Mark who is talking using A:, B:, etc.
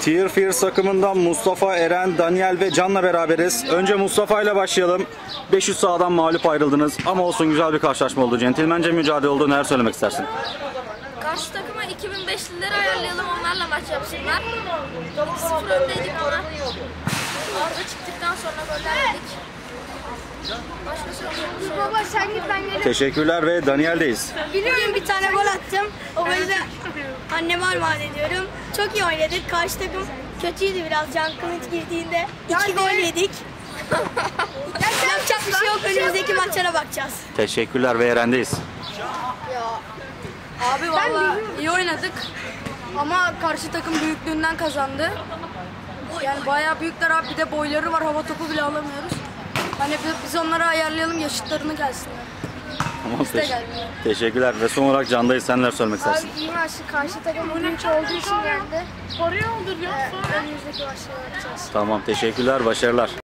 A: Tier Fear takımından Mustafa, Eren, Daniel ve Can'la beraberiz. Önce Mustafa ile başlayalım. 500 sağdan mağlup ayrıldınız ama olsun, güzel bir karşılaşma oldu. Centilmence mücadele oldu. Neler söylemek istersin?
B: Karşı takıma 2500'leri ayarlayalım, onlarla maç yapsınlar. 2-0 öndeydik ona. Orada çıktıktan sonra goller yedik. Başka sorun yok.
C: Baba sen git, ben gelirim.
A: Teşekkürler ve Daniel'deyiz.
C: Biliyorum, bir tane gol attım. O golü anneme armağan ediyorum. Çok iyi oynadık. Karşı takım kötüydü biraz. Can Kılıç girdiğinde 2 gol yedik. Yapacak bir şey yok. Önümüzdeki maçlara bakacağız.
A: Teşekkürler ve Eren'deyiz.
D: Abi vallahi iyi oynadık ama karşı takım büyüklüğünden kazandı. Yani bayağı büyükler abi, bir de boyları var, hava topu bile alamıyoruz. Hani biz onları ayarlayalım, yaşıtlarını gelsinler.
A: Tamam,
D: de gelmiyor.
A: teşekkürler ve son olarak Can'dayız. Sen neler söylemek istersin?
C: İyi maçtı. Karşı takım büyük olduğu için yendi. Önümüzdeki maçlara bakacağız.
A: Tamam, teşekkürler, başarılar.